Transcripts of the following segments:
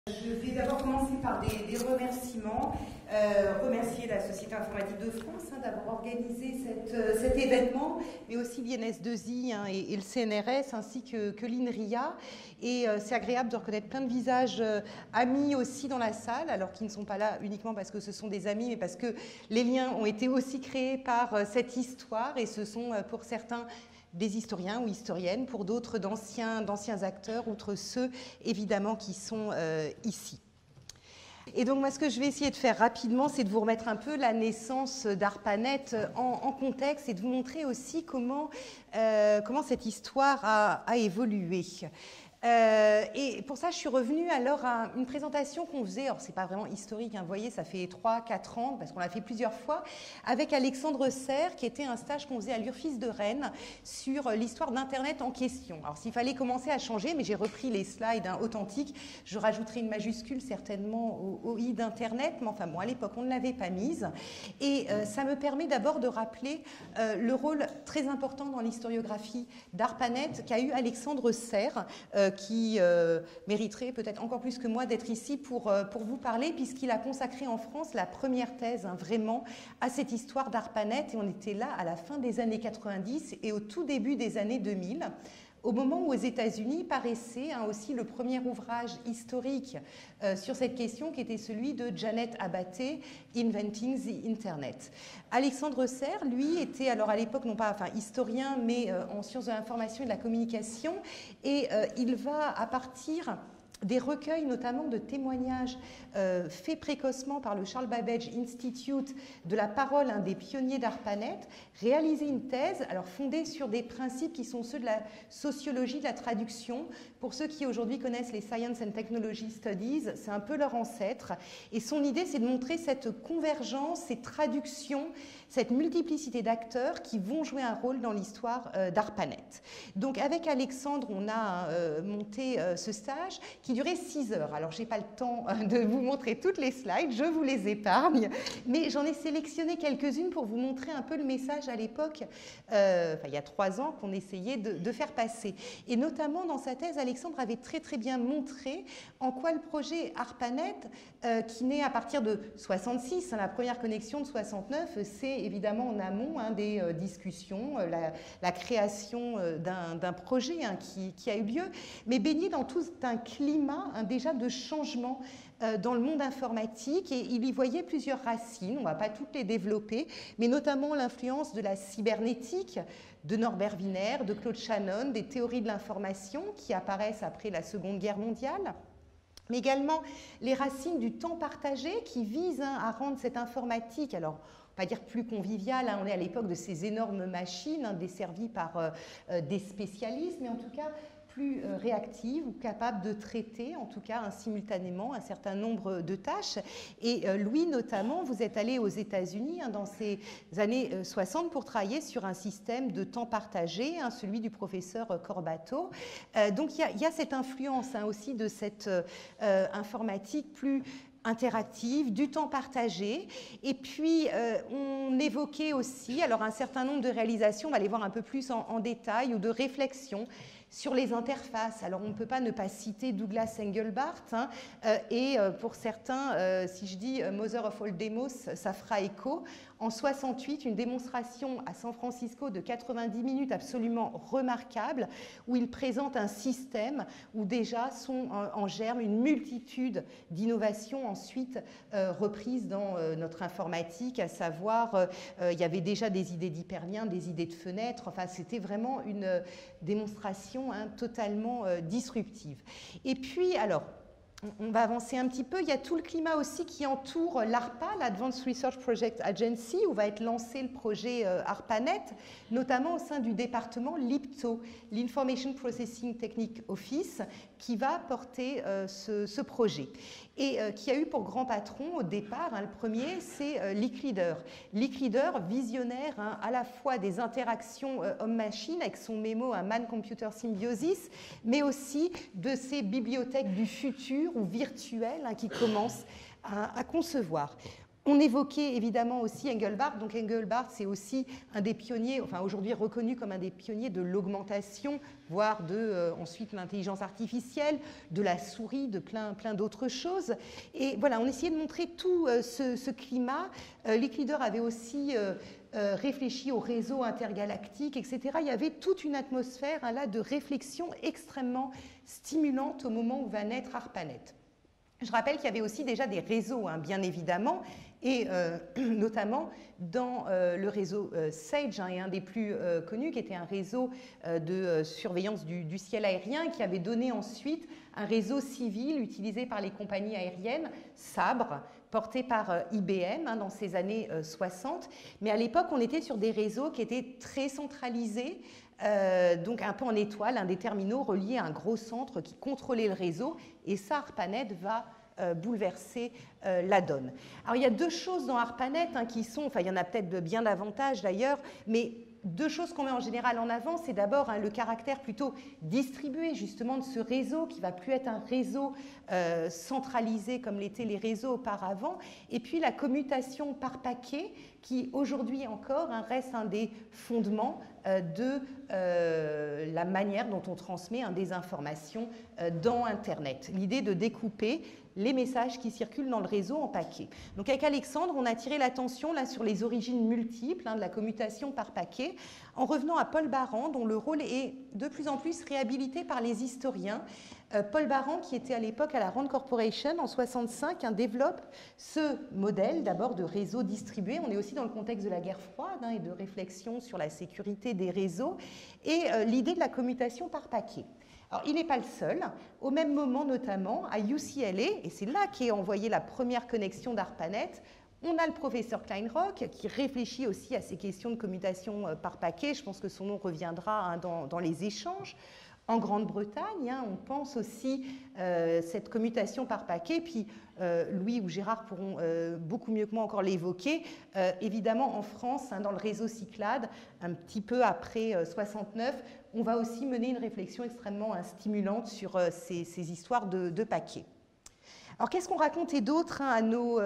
Je vais d'abord commencer par des remerciements. Remercier la Société informatique de France d'avoir organisé cet événement, mais aussi l'INS2I et le CNRS, ainsi que l'INRIA. Et c'est agréable de reconnaître plein de visages amis aussi dans la salle, alors qu'ils ne sont pas là uniquement parce que ce sont des amis, mais parce que les liens ont été aussi créés par cette histoire, et ce sont pour certains des historiens ou historiennes, pour d'autres d'anciens acteurs, outre ceux évidemment qui sont ici. Et donc moi, ce que je vais essayer de faire rapidement, c'est de vous remettre un peu la naissance d'ARPANET en contexte, et de vous montrer aussi comment cette histoire a évolué. Et pour ça, je suis revenue alors à une présentation qu'on faisait, alors c'est pas vraiment historique, vous voyez, ça fait 3-4 ans, parce qu'on l'a fait plusieurs fois, avec Alexandre Serre, qui était un stage qu'on faisait à l'URFIS de Rennes sur l'histoire d'Internet en question. Alors s'il fallait commencer à changer, mais j'ai repris les slides authentiques, je rajouterai une majuscule certainement au i d'Internet, mais enfin bon, à l'époque, on ne l'avait pas mise. Et ça me permet d'abord de rappeler le rôle très important dans l'historiographie d'ARPANET qu'a eu Alexandre Serre, qui mériterait peut-être encore plus que moi d'être ici pour vous parler, puisqu'il a consacré en France la première thèse vraiment à cette histoire d'ARPANET, et on était là à la fin des années 90 et au tout début des années 2000, au moment où aux États-Unis paraissait aussi le premier ouvrage historique sur cette question, qui était celui de Janet Abatey, Inventing the Internet. Alexandre Serre, lui, était alors à l'époque non pas historien, mais en sciences de l'information et de la communication, et il va, à partir des recueils notamment de témoignages faits précocement par le Charles Babbage Institute de la parole des pionniers d'ARPANET, réaliser une thèse alors fondée sur des principes qui sont ceux de la sociologie de la traduction. Pour ceux qui aujourd'hui connaissent les Science and Technology Studies, c'est un peu leur ancêtre, et son idée, c'est de montrer cette convergence, ces traductions, cette multiplicité d'acteurs qui vont jouer un rôle dans l'histoire d'ARPANET. Donc avec Alexandre, on a monté ce stage qui durait 6 heures. Alors, je n'ai pas le temps de vous montrer toutes les slides, je vous les épargne, mais j'en ai sélectionné quelques-unes pour vous montrer un peu le message à l'époque, il y a 3 ans, qu'on essayait de faire passer. Et notamment, dans sa thèse, Alexandre avait très bien montré en quoi le projet ARPANET, qui naît à partir de 66, la première connexion de 69, c'est évidemment en amont des discussions, la création d'un projet qui a eu lieu, mais baigné dans tout un climat déjà de changement dans le monde informatique, et il y voyait plusieurs racines, on ne va pas toutes les développer, mais notamment l'influence de la cybernétique, de Norbert Wiener, de Claude Shannon, des théories de l'information qui apparaissent après la Seconde Guerre mondiale, mais également les racines du temps partagé qui visent à rendre cette informatique, alors pas dire plus conviviale, on est à l'époque de ces énormes machines desservies par des spécialistes, mais en tout cas plus réactive ou capable de traiter, en tout cas simultanément, un certain nombre de tâches. Et Louis, notamment, vous êtes allé aux États-Unis dans ces années 60 pour travailler sur un système de temps partagé, celui du professeur Corbato. Donc il y a cette influence aussi de cette informatique plus interactive, du temps partagé. Et puis, on évoquait aussi alors un certain nombre de réalisations, on va les voir un peu plus en détail, ou de réflexions sur les interfaces. Alors, on ne peut pas ne pas citer Douglas Engelbart, et pour certains, si je dis Mother of all Demos, ça fera écho. En 68, une démonstration à San Francisco de 90 minutes absolument remarquable, où il présente un système où déjà sont en germe une multitude d'innovations ensuite reprises dans notre informatique, à savoir, il y avait déjà des idées d'hyperliens, des idées de fenêtres, enfin c'était vraiment une démonstration totalement disruptive. Et puis, alors, on va avancer un petit peu. Il y a tout le climat aussi qui entoure l'ARPA, l'Advanced Research Project Agency, où va être lancé le projet ARPANET, notamment au sein du département l'IPTO, l'Information Processing Technique Office, qui va porter ce projet. Et qui a eu pour grand patron au départ, le premier, c'est Licklider. Licklider, visionnaire à la fois des interactions homme-machine avec son mémo Man-Computer Symbiosis, mais aussi de ces bibliothèques du futur ou virtuelles qui commencent à concevoir. On évoquait évidemment aussi Engelbart. Donc Engelbart, c'est aussi un des pionniers, enfin aujourd'hui reconnu comme un des pionniers de l'augmentation, voire de ensuite l'intelligence artificielle, de la souris, de plein d'autres choses. Et voilà, on essayait de montrer tout ce climat. Licklider avait aussi réfléchi au réseau intergalactique, etc. Il y avait toute une atmosphère là de réflexion extrêmement stimulante au moment où va naître ARPANET. Je rappelle qu'il y avait aussi déjà des réseaux, bien évidemment, et notamment dans le réseau SAGE, et un des plus connus, qui était un réseau de surveillance du ciel aérien, qui avait donné ensuite un réseau civil utilisé par les compagnies aériennes, Sabre, porté par IBM dans ces années 60. Mais à l'époque, on était sur des réseaux qui étaient très centralisés, donc un peu en étoile, des terminaux reliés à un gros centre qui contrôlait le réseau, et ça, ARPANET va bouleverser la donne. Alors il y a deux choses dans ARPANET qui sont, enfin il y en a peut-être bien davantage d'ailleurs, mais deux choses qu'on met en général en avant, c'est d'abord le caractère plutôt distribué justement de ce réseau qui va plus être un réseau centralisé comme l'étaient les réseaux auparavant, et puis la commutation par paquet qui aujourd'hui encore reste un des fondements de la manière dont on transmet des informations dans Internet. L'idée de découper les messages qui circulent dans le réseau en paquets. Donc avec Alexandre, on a attiré l'attention là sur les origines multiples de la commutation par paquet, en revenant à Paul Baran, dont le rôle est de plus en plus réhabilité par les historiens. Paul Baran, qui était à l'époque à la Rand Corporation en 1965, développe ce modèle d'abord de réseau distribué. On est aussi dans le contexte de la guerre froide et de réflexion sur la sécurité des réseaux, et l'idée de la commutation par paquet. Alors, il n'est pas le seul. Au même moment, notamment, à UCLA, et c'est là qu'est envoyée la première connexion d'ARPANET, on a le professeur Kleinrock qui réfléchit aussi à ces questions de commutation par paquet. Je pense que son nom reviendra dans les échanges. En Grande-Bretagne, on pense aussi cette commutation par paquet, puis Louis ou Gérard pourront beaucoup mieux que moi encore l'évoquer. Évidemment, en France, dans le réseau Cyclade, un petit peu après 69, on va aussi mener une réflexion extrêmement stimulante sur ces histoires de paquets. Alors, qu'est-ce qu'on racontait d'autre à nos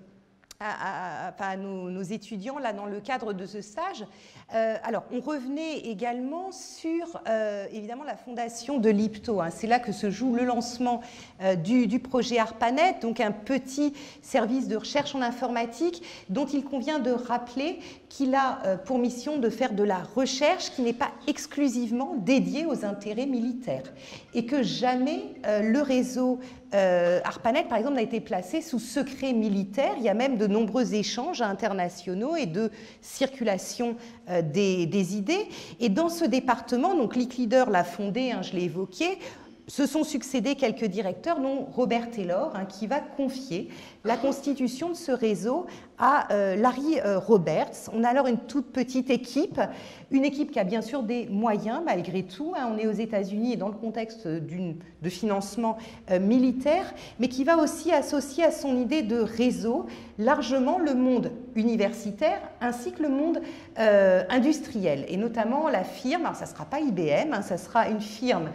étudiants là, dans le cadre de ce stage? Alors, on revenait également sur, évidemment, la fondation de l'IPTO. C'est là que se joue le lancement du projet ARPANET, donc un petit service de recherche en informatique dont il convient de rappeler qu'il a pour mission de faire de la recherche qui n'est pas exclusivement dédiée aux intérêts militaires, et que jamais le réseau ARPANET, par exemple, n'a été placé sous secret militaire. Il y a même de nombreux échanges internationaux et de circulation des idées. Et dans ce département, donc Licklider l'a fondé, je l'ai évoqué, se sont succédés quelques directeurs, dont Robert Taylor, qui va confier la constitution de ce réseau à Larry Roberts. On a alors une toute petite équipe, une équipe qui a bien sûr des moyens malgré tout. On est aux États-Unis et dans le contexte de financement militaire, mais qui va aussi associer à son idée de réseau largement le monde universitaire ainsi que le monde industriel, et notamment la firme, alors ça ne sera pas IBM, ça sera une firme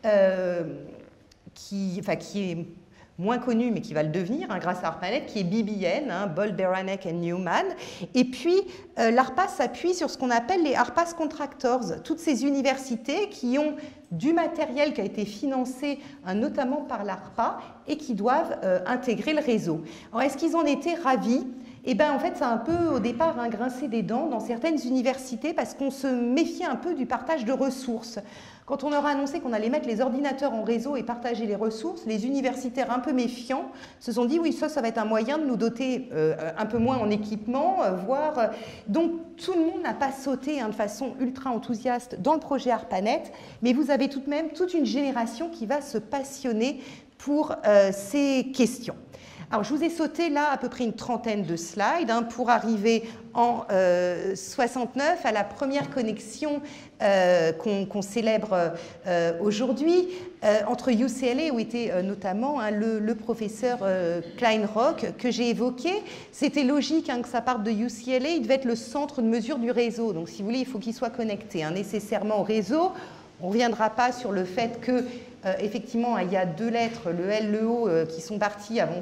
qui est moins connue, mais qui va le devenir grâce à ARPANET, qui est BBN, Boll, Beranek and Newman. Et puis, l'ARPA s'appuie sur ce qu'on appelle les ARPAS Contractors, toutes ces universités qui ont du matériel qui a été financé notamment par l'ARPA et qui doivent intégrer le réseau. Alors, est-ce qu'ils en étaient ravis? En fait, ça a un peu, au départ, grincé des dents dans certaines universités parce qu'on se méfiait un peu du partage de ressources. Quand on leur a annoncé qu'on allait mettre les ordinateurs en réseau et partager les ressources, les universitaires un peu méfiants se sont dit « oui, ça va être un moyen de nous doter un peu moins en équipement, voire… » Donc, tout le monde n'a pas sauté de façon ultra enthousiaste dans le projet ARPANET, mais vous avez tout de même toute une génération qui va se passionner pour ces questions. Alors, je vous ai sauté là à peu près une trentaine de slides pour arriver en 69 à la première connexion qu'on célèbre aujourd'hui entre UCLA, où était notamment le professeur Kleinrock que j'ai évoqué. C'était logique que ça parte de UCLA, il devait être le centre de mesure du réseau. Donc, si vous voulez, il faut qu'il soit connecté nécessairement au réseau. On ne reviendra pas sur le fait que, effectivement, il y a 2 lettres, le L, le O, qui sont partis avant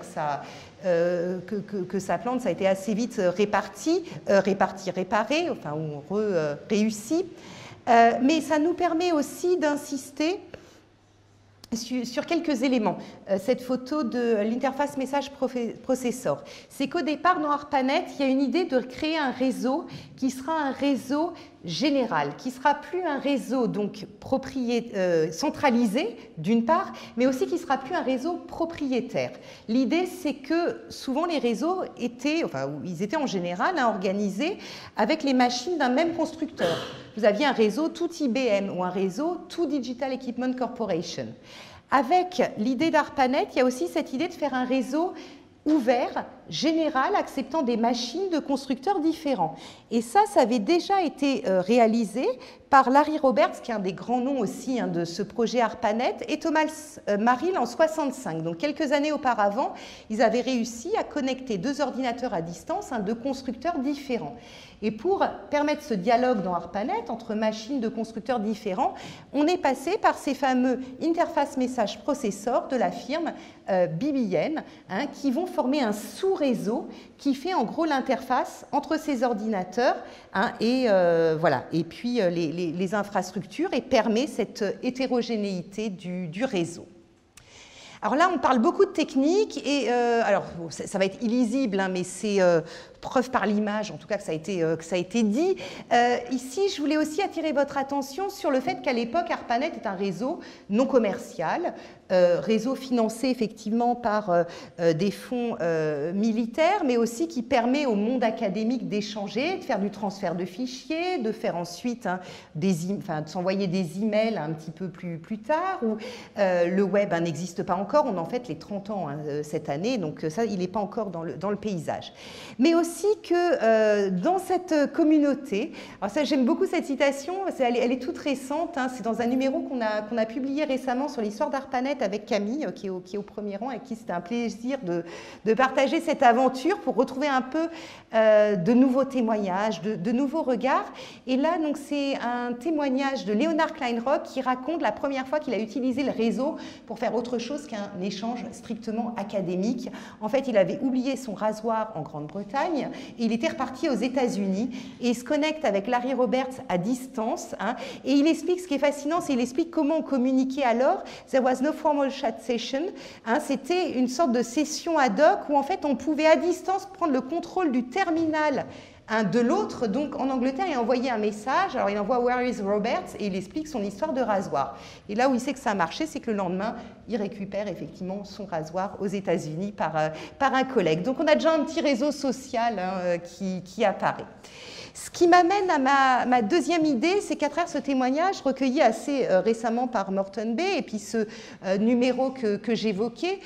que ça plante. Ça a été assez vite réparé, enfin, ou réussi. Mais ça nous permet aussi d'insister sur quelques éléments. Cette photo de l'interface message processor, c'est qu'au départ, dans ARPANET, il y a une idée de créer un réseau qui sera un réseau général, qui sera plus un réseau donc centralisé d'une part, mais aussi qui sera plus un réseau propriétaire. L'idée, c'est que souvent les réseaux étaient en général organisés avec les machines d'un même constructeur. Vous aviez un réseau tout IBM ou un réseau tout Digital Equipment Corporation. Avec l'idée d'ARPANET, il y a aussi cette idée de faire un réseau ouvert, général, acceptant des machines de constructeurs différents. Et ça avait déjà été réalisé par Larry Roberts, qui est un des grands noms aussi de ce projet ARPANET, et Thomas Marrill en 1965. Donc quelques années auparavant, ils avaient réussi à connecter 2 ordinateurs à distance de constructeurs différents. Et pour permettre ce dialogue dans ARPANET entre machines de constructeurs différents, on est passé par ces fameux interface message processor de la firme BBN, qui vont former un sous-réseau qui fait en gros l'interface entre ces ordinateurs et puis les infrastructures et permet cette hétérogénéité du réseau. Alors là, on parle beaucoup de technique et ça va être illisible, mais c'est preuve par l'image, en tout cas que ça a été dit. Ici, je voulais aussi attirer votre attention sur le fait qu'à l'époque, ARPANET est un réseau non commercial, réseau financé effectivement par des fonds militaires, mais aussi qui permet au monde académique d'échanger, de faire du transfert de fichiers, de faire ensuite de s'envoyer des emails un petit peu plus tard, où le web n'existe pas encore, on en fête les 30 ans cette année, donc ça, il n'est pas encore dans le paysage. Mais aussi que dans cette communauté, alors ça j'aime beaucoup cette citation, elle est toute récente, c'est dans un numéro qu'on a publié récemment sur l'histoire d'ARPANET avec Camille, qui est au premier rang, avec qui c'était un plaisir de partager cette aventure pour retrouver un peu de nouveaux témoignages, de nouveaux regards. Et là, donc, c'est un témoignage de Leonard Kleinrock qui raconte la première fois qu'il a utilisé le réseau pour faire autre chose qu'un échange strictement académique. En fait, il avait oublié son rasoir en Grande-Bretagne et il était reparti aux États-Unis et il se connecte avec Larry Roberts à distance et il explique, ce qui est fascinant, c'est qu'il explique comment on communiquait alors. There was no formal chat session. C'était une sorte de session ad hoc où en fait on pouvait à distance prendre le contrôle du terminal de l'autre, donc en Angleterre, il envoyait un message. Alors il envoie Where is Roberts et il explique son histoire de rasoir. Et là où il sait que ça a marché, c'est que le lendemain, il récupère effectivement son rasoir aux États-Unis par un collègue. Donc on a déjà un petit réseau social qui apparaît. Ce qui m'amène à ma deuxième idée, c'est qu'à travers ce témoignage recueilli assez récemment par Morton Bay et puis ce numéro que j'évoquais,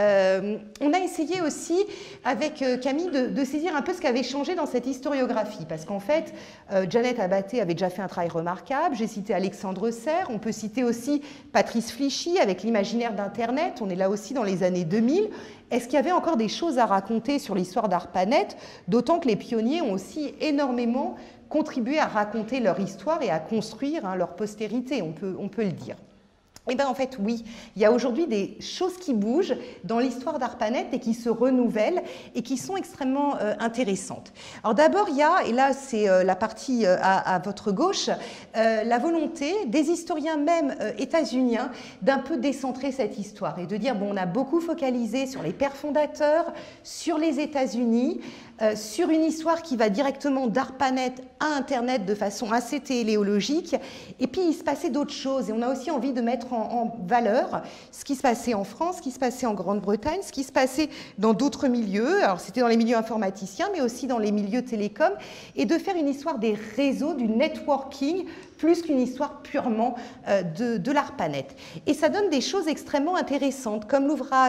on a essayé aussi avec Camille de saisir un peu ce qui avait changé dans cette historiographie. Parce qu'en fait, Janet Abaté avait déjà fait un travail remarquable. J'ai cité Alexandre Serre. On peut citer aussi Patrice Flichy avec l'imaginaire d'Internet. On est là aussi dans les années 2000. Est-ce qu'il y avait encore des choses à raconter sur l'histoire d'ARPANET, d'autant que les pionniers ont aussi énormément contribué à raconter leur histoire et à construire leur postérité, on peut le dire. Eh bien, en fait, oui, il y a aujourd'hui des choses qui bougent dans l'histoire d'ARPANET et qui se renouvellent et qui sont extrêmement intéressantes. Alors d'abord, il y a, et là c'est la partie à votre gauche, la volonté des historiens même états-uniens d'un peu décentrer cette histoire et de dire, bon, on a beaucoup focalisé sur les pères fondateurs, sur les États-Unis, sur une histoire qui va directement d'ARPANET à Internet de façon assez téléologique, et puis il se passait d'autres choses, et on a aussi envie de mettre en valeur ce qui se passait en France, ce qui se passait en Grande-Bretagne, ce qui se passait dans d'autres milieux, alors c'était dans les milieux informaticiens, mais aussi dans les milieux télécoms, et de faire une histoire des réseaux, du networking, plus qu'une histoire purement de l'ARPANET. Et ça donne des choses extrêmement intéressantes, comme l'ouvrage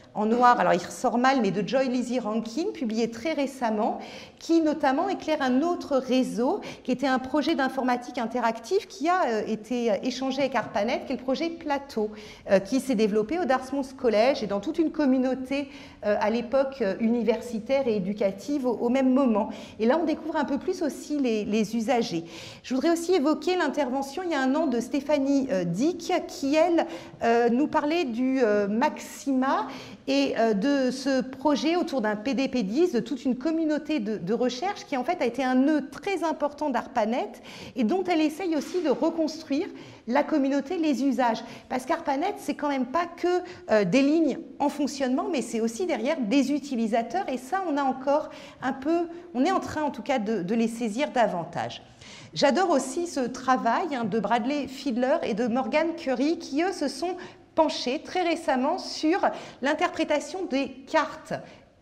en noir, alors il ressort mal, mais de Joy Lizzie Rankin, publié très récemment, qui notamment éclaire un autre réseau, qui était un projet d'informatique interactive qui a été échangé avec ARPANET, qui est le projet Plateau, qui s'est développé au Dartmouth College et dans toute une communauté à l'époque universitaire et éducative au même moment. Et là, on découvre un peu plus aussi les usagers. Je voudrais aussi évoquer l'intervention il y a un an de Stéphanie Dick, qui, elle, nous parlait du Maxima et de ce projet autour d'un PDP-10, de toute une communauté de recherche qui en fait a été un nœud très important d'ARPANET et dont elle essaye aussi de reconstruire la communauté, les usages. Parce qu'ARPANET, c'est quand même pas que des lignes en fonctionnement, mais c'est aussi derrière des utilisateurs et ça, on a encore un peu, on est en train en tout cas de les saisir davantage. J'adore aussi ce travail de Bradley Fiedler et de Morgan Curry qui, eux, se sont penchés très récemment sur l'interprétation des cartes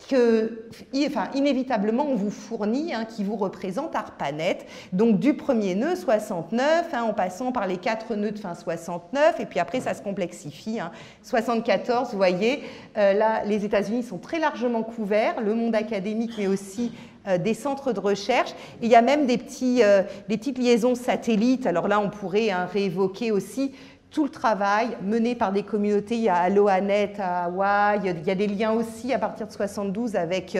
que, inévitablement, on vous fournit, qui vous représente ARPANET, donc du premier nœud 69, en passant par les 4 nœuds de fin 69, et puis après ça se complexifie. 74, vous voyez, là, les États-Unis sont très largement couverts, le monde académique, mais aussi des centres de recherche. Et il y a même des petites liaisons satellites. Alors là, on pourrait réévoquer aussi tout le travail mené par des communautés. Il y a AlohaNet à Hawaï, il y a des liens aussi à partir de 72 avec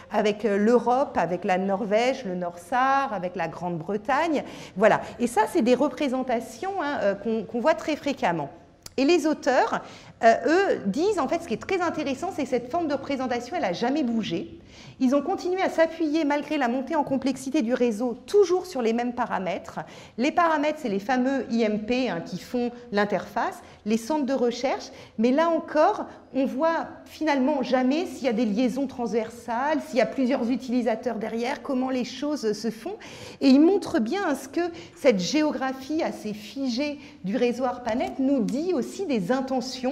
l'Europe, avec la Norvège, le Nord-Sar, avec la Grande-Bretagne. Voilà. Et ça, c'est des représentations qu'on voit très fréquemment. Et les auteurs, eux, disent, en fait, ce qui est très intéressant, c'est que cette forme de représentation, elle n'a jamais bougé. Ils ont continué à s'appuyer, malgré la montée en complexité du réseau, toujours sur les mêmes paramètres. Les paramètres, c'est les fameux IMP qui font l'interface, les centres de recherche. Mais là encore, on voit finalement jamais s'il y a des liaisons transversales, s'il y a plusieurs utilisateurs derrière, comment les choses se font. Et ils montrent bien ce que cette géographie assez figée du réseau ARPANET nous dit aussi des intentions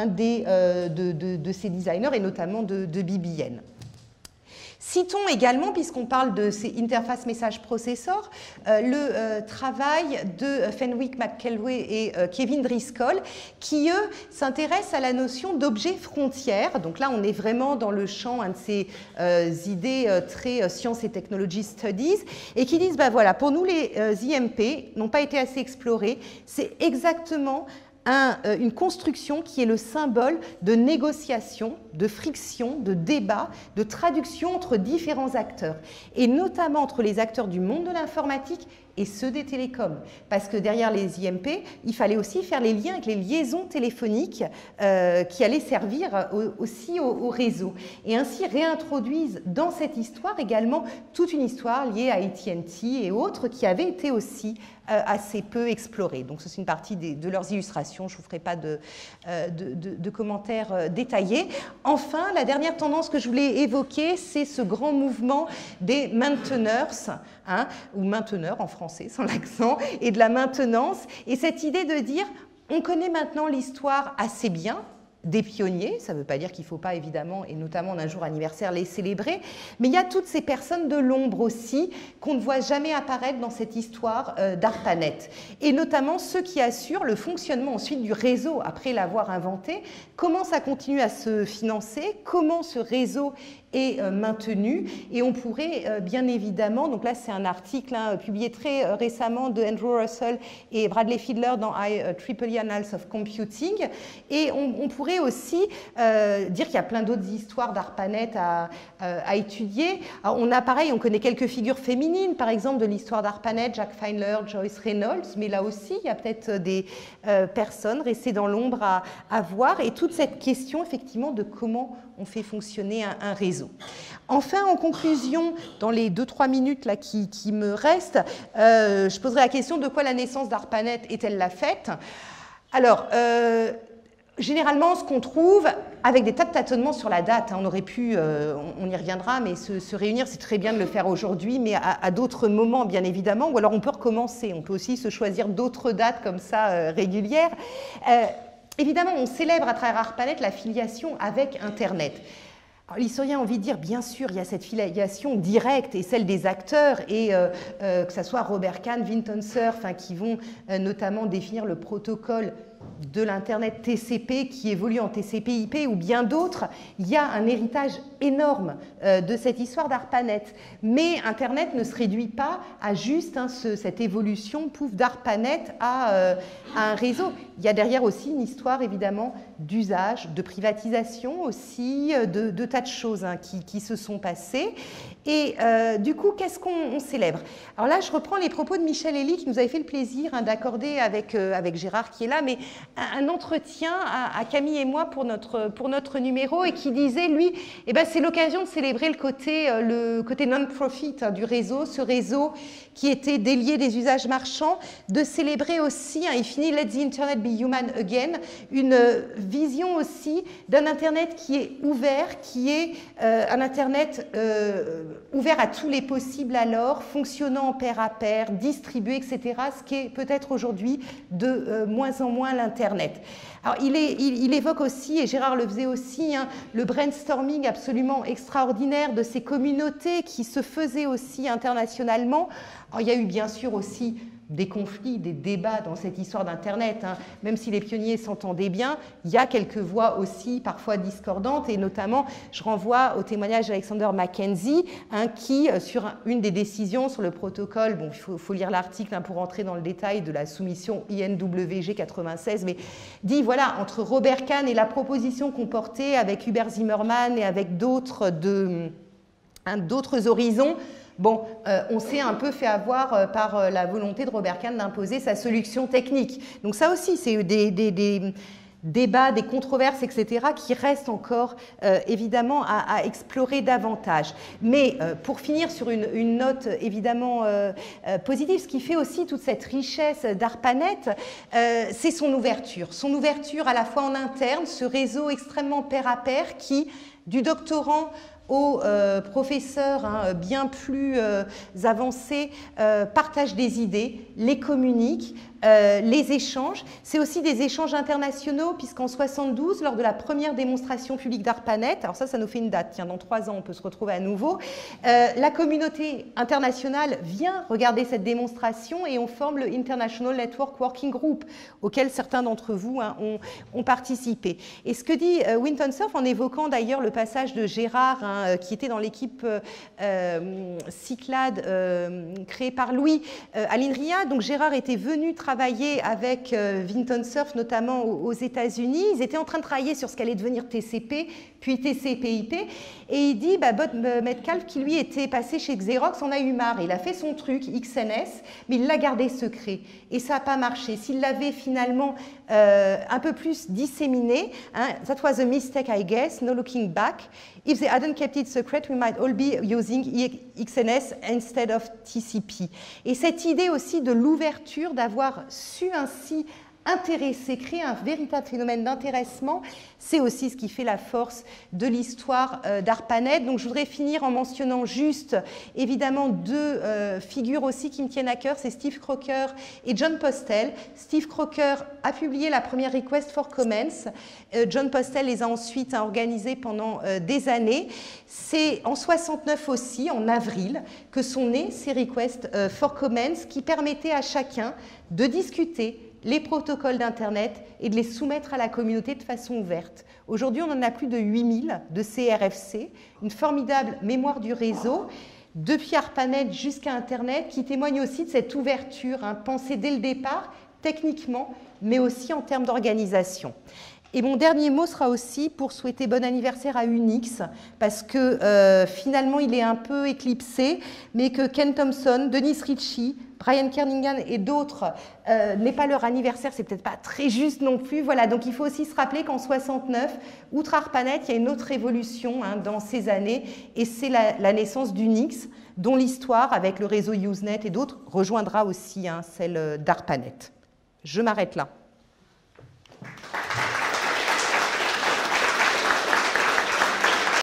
de ces designers et notamment de BBN. Citons également, puisqu'on parle de ces interface message processors, le travail de Fenwick McKelway et Kevin Driscoll, qui, eux, s'intéressent à la notion d'objet frontière. Donc là, on est vraiment dans le champ de ces idées très science et technology studies, et qui disent, voilà, pour nous, les IMP n'ont pas été assez explorés. C'est exactement une construction qui est le symbole de négociation, de friction, de débat, de traduction entre différents acteurs, et notamment entre les acteurs du monde de l'informatique et ceux des télécoms. Parce que derrière les IMP, il fallait aussi faire les liens avec les liaisons téléphoniques qui allaient servir aussi au réseau. Et ainsi réintroduisent dans cette histoire également toute une histoire liée à AT&T et autres qui avaient été aussi assez peu explorées. Donc c'est une partie de leurs illustrations, je ne vous ferai pas de commentaires détaillés. Enfin, la dernière tendance que je voulais évoquer, c'est ce grand mouvement des mainteneurs, ou mainteneurs en français sans l'accent, et de la maintenance, et cette idée de dire on connaît maintenant l'histoire assez bien des pionniers, ça ne veut pas dire qu'il ne faut pas évidemment, et notamment d'un jour anniversaire, les célébrer, mais il y a toutes ces personnes de l'ombre aussi qu'on ne voit jamais apparaître dans cette histoire d'ARPANET, et notamment ceux qui assurent le fonctionnement ensuite du réseau après l'avoir inventé, comment ça continue à se financer, comment ce réseau est maintenu, et on pourrait bien évidemment, donc là c'est un article publié très récemment de Andrew Russell et Bradley Fiedler dans IEEE Annals of Computing, et on pourrait aussi dire qu'il y a plein d'autres histoires d'ARPANET à étudier. Alors, on connaît quelques figures féminines, par exemple de l'histoire d'ARPANET, Jack Feinler, Joyce Reynolds, mais là aussi il y a peut-être des personnes restées dans l'ombre à voir, et toute cette question effectivement de comment on fait fonctionner un réseau. Enfin, en conclusion, dans les 2-3 minutes là, qui me restent, je poserai la question de quoi la naissance d'ARPANET est-elle la fête? Alors, généralement, ce qu'on trouve, avec des tas de tâtonnements sur la date, on aurait pu, on y reviendra, mais se réunir, c'est très bien de le faire aujourd'hui, mais à d'autres moments, bien évidemment, ou alors on peut recommencer, on peut aussi se choisir d'autres dates comme ça, régulières. Évidemment, on célèbre à travers ARPANET la filiation avec Internet. L'historien a envie de dire, bien sûr, il y a cette filiation directe et celle des acteurs, et que ce soit Robert Kahn, Vinton Cerf, qui vont notamment définir le protocole de l'Internet TCP qui évolue en TCP/IP ou bien d'autres, il y a un héritage énorme de cette histoire d'ARPANET. Mais Internet ne se réduit pas à juste cette évolution, pouf, d'ARPANET à un réseau. Il y a derrière aussi une histoire, évidemment, d'usage, de privatisation aussi, de tas de choses qui se sont passées. Et du coup, qu'est-ce qu'on célèbre? Alors là, je reprends les propos de Michel Elie, qui nous avait fait le plaisir d'accorder avec Gérard, qui est là, mais un entretien à Camille et moi pour notre numéro, et qui disait, lui, eh ben, c'est l'occasion de célébrer le côté non-profit du réseau, ce réseau qui était délié des usages marchands, de célébrer aussi, il finit « Let the Internet be human again », une vision aussi d'un Internet qui est ouvert, qui est un Internet ouvert à tous les possibles alors, fonctionnant en pair à pair, distribué, etc., ce qui est peut-être aujourd'hui de moins en moins l'Internet. Alors, il évoque aussi, et Gérard le faisait aussi, le brainstorming absolument extraordinaire de ces communautés qui se faisaient aussi internationalement. Alors, il y a eu bien sûr aussi des conflits, des débats dans cette histoire d'Internet. Même si les pionniers s'entendaient bien, il y a quelques voix aussi parfois discordantes, et notamment, je renvoie au témoignage d'Alexander Mackenzie, qui, sur une des décisions sur le protocole, bon, il faut lire l'article pour entrer dans le détail de la soumission INWG 96, mais dit, voilà, entre Robert Kahn et la proposition qu'on portait avec Hubert Zimmermann et avec d'autres horizons, bon, on s'est un peu fait avoir par la volonté de Robert Kahn d'imposer sa solution technique. Donc ça aussi, c'est des débats, des controverses, etc., qui restent encore évidemment à explorer davantage. Mais pour finir sur une note évidemment positive, ce qui fait aussi toute cette richesse d'ARPANET, c'est son ouverture à la fois en interne, ce réseau extrêmement pair à pair qui, du doctorant aux professeurs bien plus avancés, partagent des idées, les communiquent, les échanges. C'est aussi des échanges internationaux, puisqu'en 1972, lors de la première démonstration publique d'ARPANET, alors ça nous fait une date, tiens, dans 3 ans on peut se retrouver à nouveau, la communauté internationale vient regarder cette démonstration et on forme le International Network Working Group, auquel certains d'entre vous ont participé. Et ce que dit Winton Cerf, en évoquant d'ailleurs le passage de Gérard, qui était dans l'équipe Cyclade créée par Louis à l'INRIA, donc Gérard était venu travailler avec Winton Cerf, notamment aux États-Unis. Ils étaient en train de travailler sur ce qu'allait devenir TCP, puis TCP/IP. Et il dit, Bob Metcalfe, qui lui était passé chez Xerox, en a eu marre. Il a fait son truc, XNS, mais il l'a gardé secret. Et ça n'a pas marché. S'il l'avait finalement un peu plus disséminé, that was a mistake, I guess, no looking back. If they hadn't kept it secret, we might all be using XNS instead of TCP. Et cette idée aussi de l'ouverture, d'avoir su ainsi intéresser, créer un véritable phénomène d'intéressement, c'est aussi ce qui fait la force de l'histoire d'ARPANET. Donc je voudrais finir en mentionnant juste, évidemment, 2 figures aussi qui me tiennent à cœur, c'est Steve Crocker et John Postel. Steve Crocker a publié la première Request for Comments. John Postel les a ensuite organisés pendant des années. C'est en 69 aussi, en avril, que sont nés ces Request for Comments qui permettaient à chacun de discuter les protocoles d'Internet et de les soumettre à la communauté de façon ouverte. Aujourd'hui, on en a plus de 8000 de ces RFC, une formidable mémoire du réseau, depuis ARPANET jusqu'à Internet, qui témoigne aussi de cette ouverture, pensée dès le départ, techniquement, mais aussi en termes d'organisation. Et mon dernier mot sera aussi pour souhaiter bon anniversaire à Unix, parce que finalement il est un peu éclipsé, mais que Ken Thompson, Dennis Ritchie, Brian Kernighan et d'autres, n'est pas leur anniversaire, c'est peut-être pas très juste non plus. Voilà, donc il faut aussi se rappeler qu'en 69, outre ARPANET, il y a une autre révolution dans ces années, et c'est la naissance d'Unix, dont l'histoire, avec le réseau Usenet et d'autres, rejoindra aussi celle d'ARPANET. Je m'arrête là.